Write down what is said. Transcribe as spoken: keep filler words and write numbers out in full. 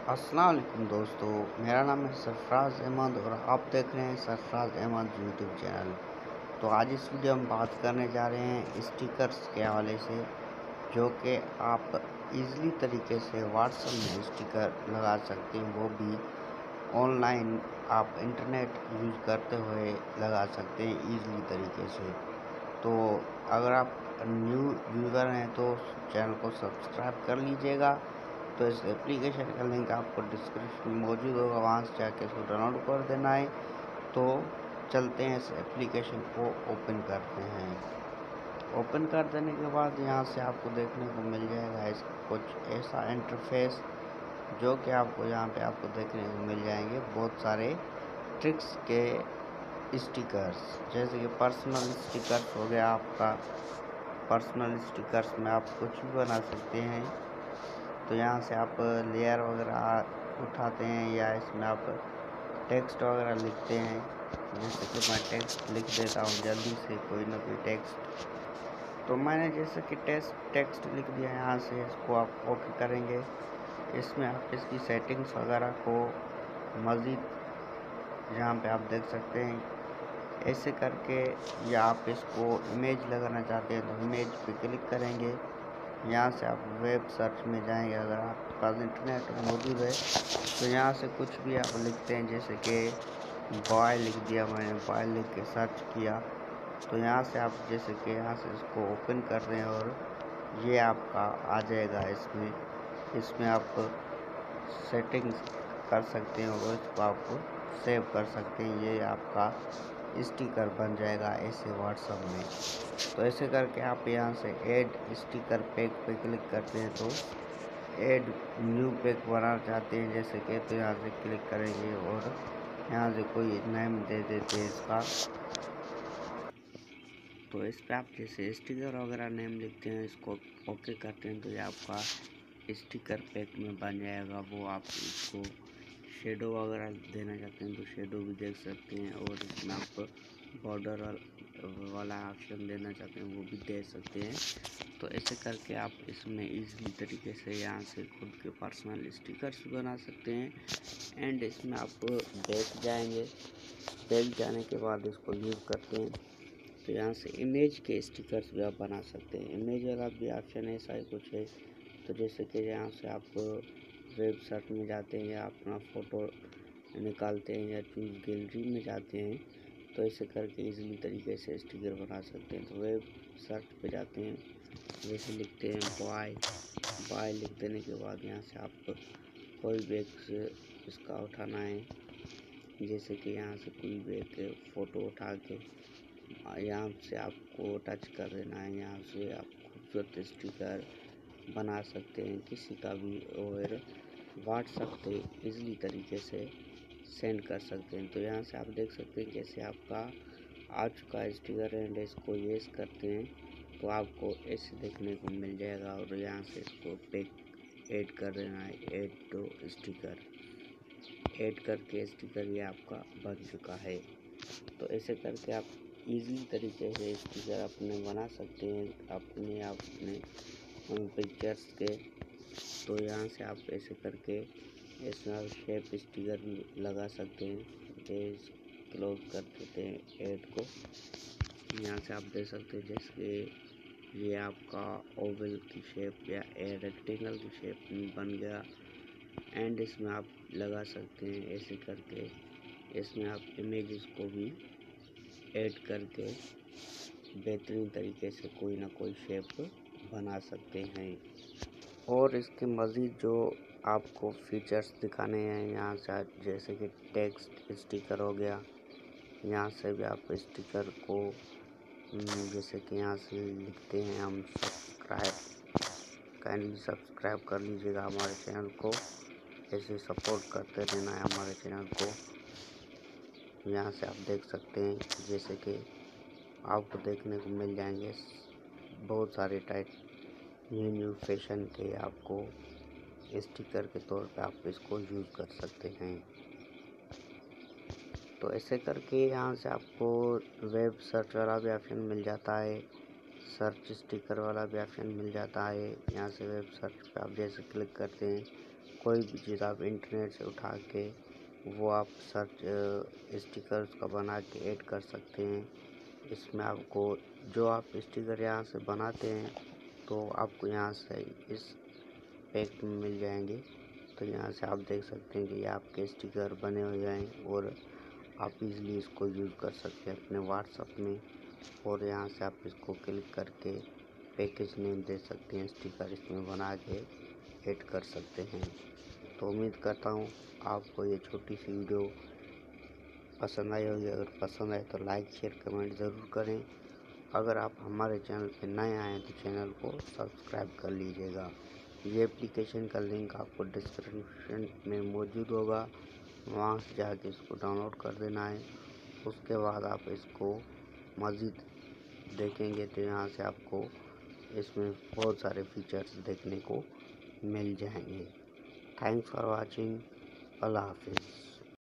अस्सलाम वालेकुम दोस्तों, मेरा नाम है सरफराज अहमद और आप देख रहे हैं सरफराज अहमद यूट्यूब चैनल। तो आज इस वीडियो में बात करने जा रहे हैं स्टिकर्स के हवाले से, जो कि आप इजीली तरीके से व्हाट्सएप में स्टिकर लगा सकते हैं, वो भी ऑनलाइन आप इंटरनेट यूज़ करते हुए लगा सकते हैं इजीली तरीके से। तो अगर आप न्यू यूज़र हैं तो चैनल को सब्सक्राइब कर लीजिएगा। तो इस एप्लीकेशन का लिंक आपको डिस्क्रिप्शन में मौजूद होगा, वहाँ से जाके इसको डाउनलोड कर देना है। तो चलते हैं, इस एप्लीकेशन को ओपन करते हैं। ओपन कर देने के बाद यहाँ से आपको देखने को मिल जाएगा इस कुछ ऐसा इंटरफेस, जो कि आपको यहाँ पे आपको देखने को मिल जाएंगे बहुत सारे ट्रिक्स के स्टिकर्स, जैसे कि पर्सनल स्टिकर्स हो गया आपका। पर्सनल स्टिकर्स में आप कुछ भी बना सकते हैं। तो यहाँ से आप लेयर वगैरह उठाते हैं या इसमें आप टेक्स्ट वगैरह लिखते हैं। जैसे कि मैं टेक्स्ट लिख देता हूँ जल्दी से, कोई ना कोई टेक्स्ट। तो मैंने जैसे कि टेक्स्ट टेक्स्ट लिख दिया, यहाँ से इसको आप ओके करेंगे। इसमें आप इसकी सेटिंग्स वगैरह को मज़ीद यहाँ पे आप देख सकते हैं ऐसे करके, या आप इसको इमेज लगाना चाहते हैं तो इमेज पे क्लिक करेंगे। यहाँ से आप वेब सर्च में जाएंगे, अगर आपके पास इंटरनेट मौजूद है तो यहाँ से कुछ भी आप लिखते हैं। जैसे कि बॉय लिख दिया मैंने, बॉय लिख के सर्च किया, तो यहाँ से आप जैसे कि यहाँ से इसको ओपन कर रहे हैं और ये आपका आ जाएगा। इसमें इसमें आप सेटिंग्स कर सकते हैं और इसको आप सेव कर सकते हैं। ये आपका स्टिकर बन जाएगा ऐसे व्हाट्सएप में। तो ऐसे करके आप यहाँ से ऐड स्टिकर पैक पे क्लिक करते हैं, तो ऐड न्यू पैक बनाना चाहते हैं जैसे कि, तो यहाँ से क्लिक करेंगे और यहाँ से कोई नेम दे देते हैं इसका। तो इस पर आप जैसे स्टिकर वगैरह नेम लिखते हैं, इसको ओके करते हैं, तो ये आपका स्टिकर पैक में बन जाएगा। वो आप इसको शेडो वगैरह देना चाहते हैं तो शेडो भी देख सकते हैं, और इसमें आप बॉर्डर वाला ऑप्शन देना चाहते हैं वो भी दे सकते हैं। तो ऐसे करके आप इसमें इजीली तरीके से यहाँ से खुद के पर्सनल स्टिकर्स बना सकते हैं। एंड इसमें आप बैक जाएंगे, बैक जाने के बाद इसको यूज़ करते हैं तो यहाँ से इमेज के स्टिकर्स भी आप बना सकते हैं। इमेज वाला भी ऑप्शन ऐसा ही कुछ है। तो जैसे कि यहाँ से आप वेब सर्च में जाते हैं या अपना फ़ोटो निकालते हैं या चूज़ गैलरी में जाते हैं, तो ऐसे करके इजीली तरीके से स्टिकर बना सकते हैं। तो वेब सर्च पे जाते हैं, जैसे लिखते हैं बॉय, बॉय लिख देने के बाद यहाँ से आप कोई भी एक इसका उठाना है। जैसे कि यहाँ से कोई भी एक फ़ोटो उठा के यहाँ से आपको टच कर देना है। यहाँ से आप खूबसूरत स्टिकर बना सकते हैं किसी का भी, और व्हाट्सएप पे इजीली तरीके से सेंड कर सकते हैं। तो यहाँ से आप देख सकते हैं कैसे आपका आ चुका है स्टिकर, एंड इसको येस करते हैं तो आपको ऐसे देखने को मिल जाएगा। और यहाँ से इसको पैक ऐड कर देना है, ऐड टू स्टिकर, ऐड करके स्टिकर ये आपका बन चुका है। तो ऐसे करके आप इजी तरीके से स्टिकर अपने बना सकते हैं अपने अपने पिक्चर्स के। तो यहाँ से आप ऐसे करके इसमें शेप स्टिकर भी लगा सकते हैं। ये क्लोज कर देते हैं ऐड को। यहाँ से आप देख सकते हैं जैसे ये आपका ओवल की शेप या रेक्टेंगल की शेप बन गया। एंड इसमें आप लगा सकते हैं ऐसे करके, इसमें आप इमेजेस को भी ऐड करके बेहतरीन तरीके से कोई ना कोई शेप बना सकते हैं। और इसके मज़ीद जो आपको फीचर्स दिखाने हैं यहाँ से, जैसे कि टेक्स्ट स्टिकर हो गया, यहाँ से भी आप स्टिकर को जैसे कि यहाँ से लिखते हैं हम सब्सक्राइब, काइंडली सब्सक्राइब कर लीजिएगा हमारे चैनल को, ऐसे सपोर्ट करते रहना है हमारे चैनल को। यहाँ से आप देख सकते हैं जैसे कि आपको देखने को मिल जाएंगे बहुत सारे टाइप न्यू न्यू फैशन के, आपको स्टिकर के तौर पे आप इसको यूज़ कर सकते हैं। तो ऐसे करके यहाँ से आपको वेब सर्च वाला भी ऑप्शन मिल जाता है, सर्च स्टिकर वाला भी ऑप्शन मिल जाता है। यहाँ से वेब सर्च पे आप जैसे क्लिक करते हैं कोई भी चीज़ आप इंटरनेट से उठा के वो आप सर्च स्टिकर्स का बना के ऐड कर सकते हैं। इसमें आपको जो आप स्टिकर यहाँ से बनाते हैं तो आपको यहाँ से इस पैक में मिल जाएंगे। तो यहाँ से आप देख सकते हैं कि ये आपके स्टिकर बने हो जाएँ और आप इजीली इसको यूज़ कर सकते हैं अपने व्हाट्सएप में। और यहाँ से आप इसको क्लिक करके पैकेज नेम दे सकते हैं, स्टिकर इसमें बना के ऐड कर सकते हैं। तो उम्मीद करता हूँ आपको ये छोटी सी वीडियो पसंद आई होगी। अगर पसंद आए तो लाइक शेयर कमेंट ज़रूर करें। अगर आप हमारे चैनल पे नए आए तो चैनल को सब्सक्राइब कर लीजिएगा। ये एप्लीकेशन का लिंक आपको डिस्क्रिप्शन में मौजूद होगा, वहाँ से जाके इसको डाउनलोड कर देना है। उसके बाद आप इसको मज़ीद देखेंगे तो यहाँ से आपको इसमें बहुत सारे फीचर्स देखने को मिल जाएंगे। Thanks for watching. अल्लाह हाफिज़।